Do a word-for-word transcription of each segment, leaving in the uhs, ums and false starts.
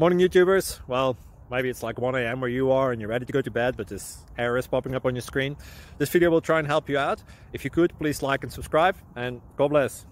Morning YouTubers. Well, maybe it's like one A M where you are and you're ready to go to bed, but this error is popping up on your screen. This video will try and help you out. If you could, please like and subscribe, and God bless.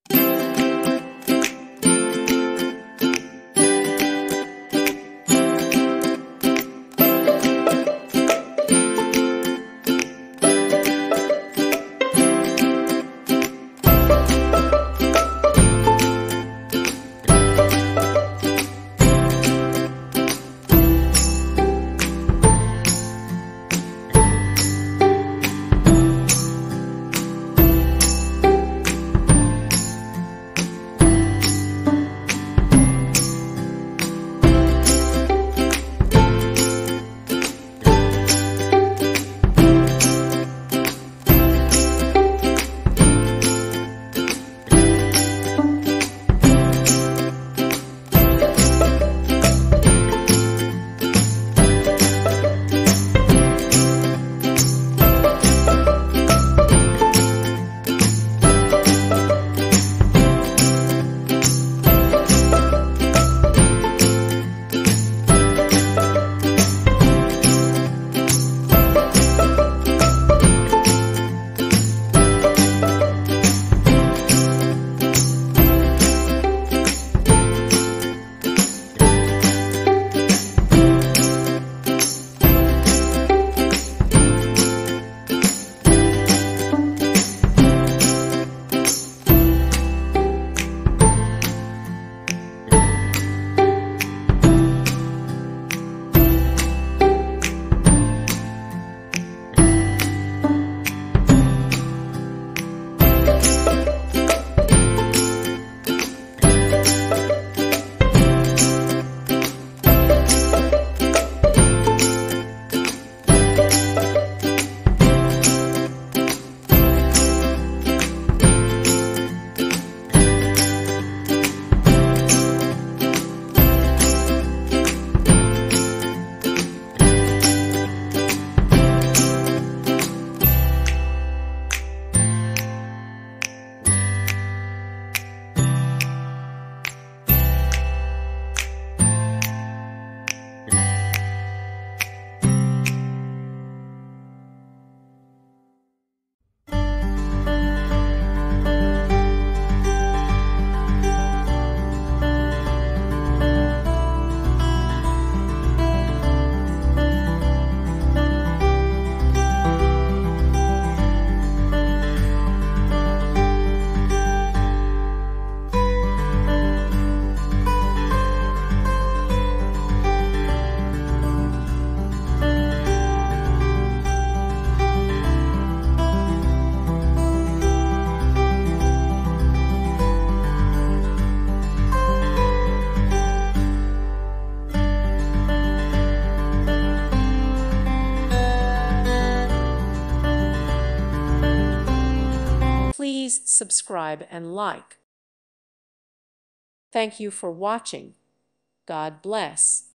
Please subscribe and like. Thank you for watching. God bless.